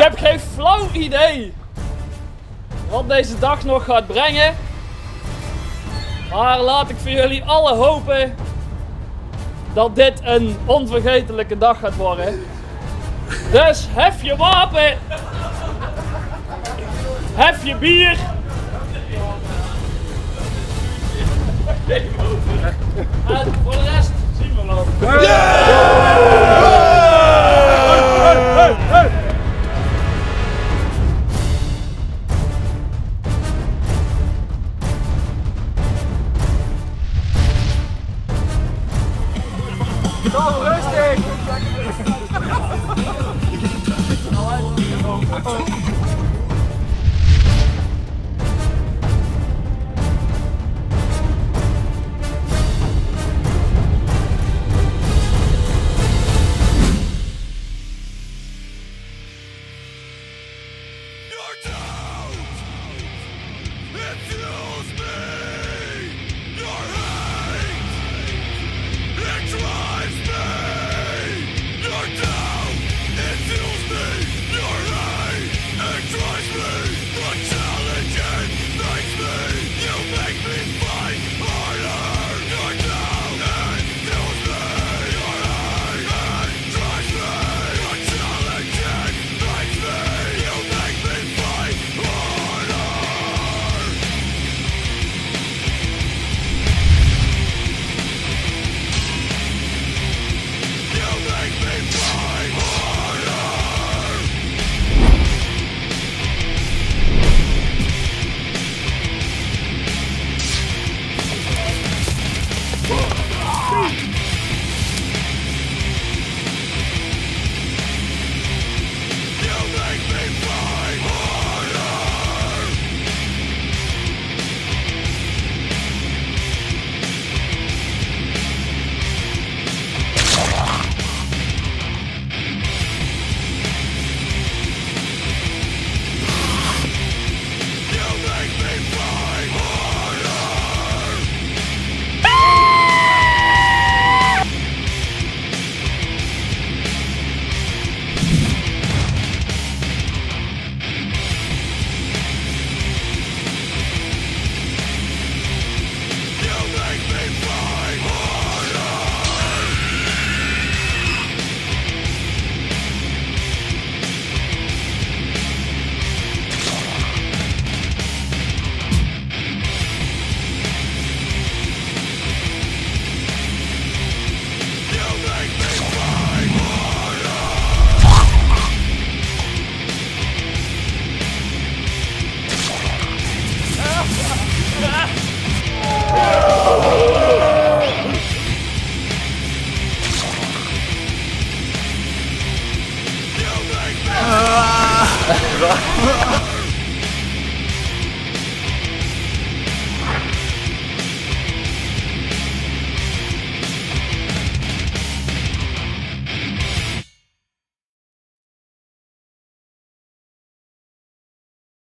heb geen flauw idee wat deze dag nog gaat brengen. Maar laat ik voor jullie allen hopen dat dit een onvergetelijke dag gaat worden. Dus hef je wapen. Hef je bier. En voor de rest zien we wel. Rustig!